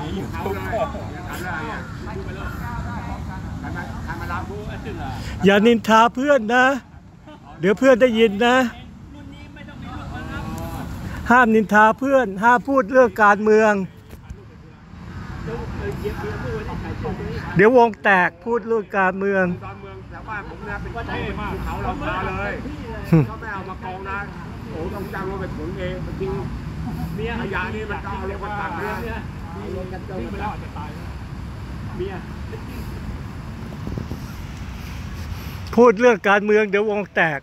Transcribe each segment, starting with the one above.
เขาเลยอย่านินทาเพื่อนนะเดี๋ยวเพื่อนได้ยินนะห้ามนินทาเพื่อนห้ามพูดเรื่องการเมืองเดี๋ยววงแตกพูดเรื่องการเมืองแต่ว่าผมเนี่ยเป็นเท่มากเขาเรามาเลยเขาไม่เอามากองนะโอ้ต้องจ้างรถไปขนเองจริงเนี่ยขยะนี่มันต้องเอาเรียกว่าตักเนี่ยรถกันเจอไปแล้วอาจจะตายเมียพูดเรื่องการเมืองเดี๋ยววงแตก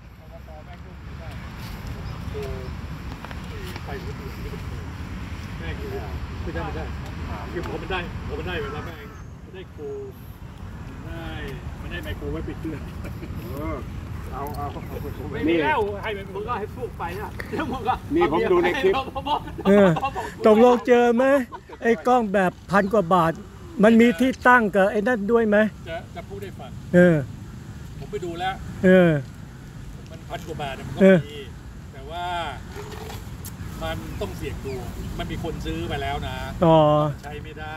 ไม่ได้คือผมมันได้เวลาแม่ไม่ได้ครูไม่ได้ไมโครไว้ปิดเครื่องเอาไม่มีแล้วให้มึงก็ให้พวกไปนะแล้วมึงก็นี่ผมดูในคลิปตกลงเจอไหมไอ้กล้องแบบ1,000 กว่าบาทมันมีที่ตั้งกับไอ้นั่นด้วยไหมจะพูดได้ฟังผมไปดูแล้วมัน1,000 กว่าบาทมันก็มีแต่ว่ามันต้องเสี่ยงดูมันมีคนซื้อไปแล้วนะใช้ไม่ได้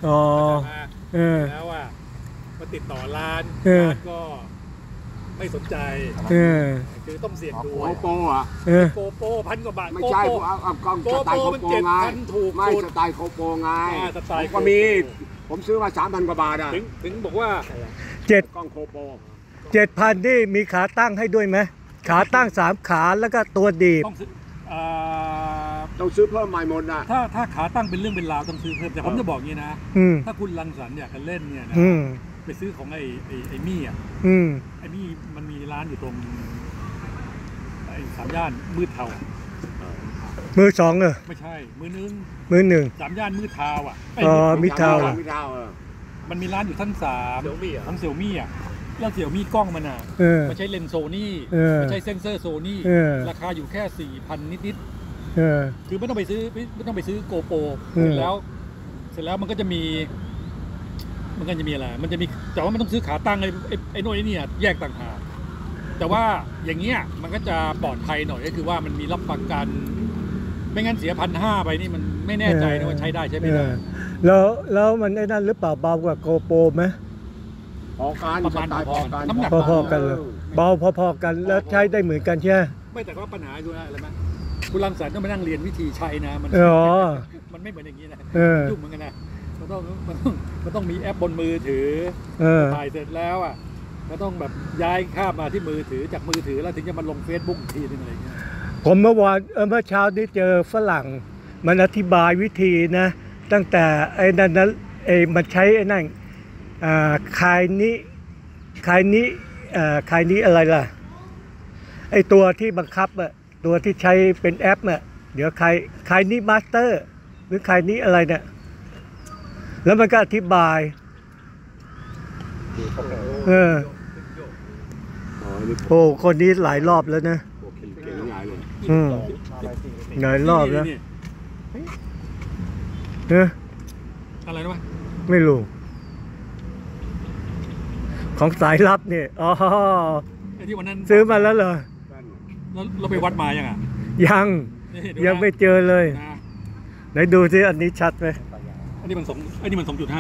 แล้วว่ามาติดต่อร้านก็ไม่สนใจคือต้องเสี่ยงดูโกโปอ่ะโกโป1,000 กว่าบาทไม่ใช่เอากล้องสไตล์โกโปไงไม่สไตล์โกโปไงก็มีผมซื้อมา3,000 กว่าบาทอ่ะถึงบอกว่ากล้องโกโป 7,000นี่มีขาตั้งให้ด้วยไหมขาตั้ง3 ขาแล้วก็ตัวดีดต้องซื้อเพิ่มใหม่หมดนะถ้าขาตั้งเป็นเรื่องเป็นราวต้องซื้อเพิ่มแต่ผมจะบอกงี้นะถ้าคุณรังสรรค์อยากจะเล่นเนี่ยนะไปซื้อของไอ้มี่อ่ะไอ้มี่มันมีร้านอยู่ตรงไอ้3 ย่านมืดเทามือ2 ไม่ใช่มือ1 3 ย่านมืดเทาอ่ะมิดเทามันมีร้านอยู่ทั้ง3ทั้งเสี่ยวมี่อ่ะแล้วเสี่ยวมี่กล้องมันอ่ะมันใช้เลนส์โซนี่มันใช้เซนเซอร์โซนี่ราคาอยู่แค่ 4,000 นิดคือไม่ต้องไปซื้อโกโปรเสร็จแล้วมันก็จะมีอะไรมันจะมีแต่ว่ามันต้องซื้อขาตั้งไอ้โน่นไอ้นี่แยกต่างหากแต่ว่าอย่างเงี้ยมันก็จะปลอดภัยหน่อยก็คือว่ามันมีรับประกันไม่งั้นเสีย1,500ไปนี่มันไม่แน่ใจนะว่าใช้ได้ใช่ไหมแล้วมันไอ้นั่นหรือเปล่าเบากว่าโกโปรไหมประมาณพอกันน้ำหนักพอกันเลยเบาพอๆกันแล้วใช้ได้เหมือนกันใช่ไหมไม่แต่ก็ปัญหาอยู่อะไรไหมคุณรังสรรค์ต้องไปนั่งเรียนวิธีใช้นะมันไม่เหมือนอย่างนี้นะยุ่งเหมือนกันนะมันต้องมีแอปบนมือถือถ่ายเสร็จแล้วอ่ะก็ต้องแบบย้ายข้ามมาที่มือถือจากมือถือแล้วถึงจะมาลง Facebook ทีนึงอะไรเงี้ยผมเมื่อเช้านี้เจอฝรั่งมันอธิบายวิธีนะตั้งแต่ไอ้นั่นมันใช้ไอ้นั่นคายนี้อะไรล่ะไอ้ตัวที่บังคับอะตัวที่ใช้เป็นแอปเนี่ยเดี๋ยวใครนี้มาสเตอร์หรือใครนี้อะไรเนี่ยแล้วมันก็อธิบายโอ้คนนี้หลายรอบแล้วนะหลายรอบแล้วอะไรนะวะไม่รู้ของสายลับเนี่ยที่วันนั้นซื้อมาแล้วเหรอเราไปวัดมายังอ่ะยังไม่เจอเลยไหนดูสิอันนี้ชัดไหมอันนี้มัน2.5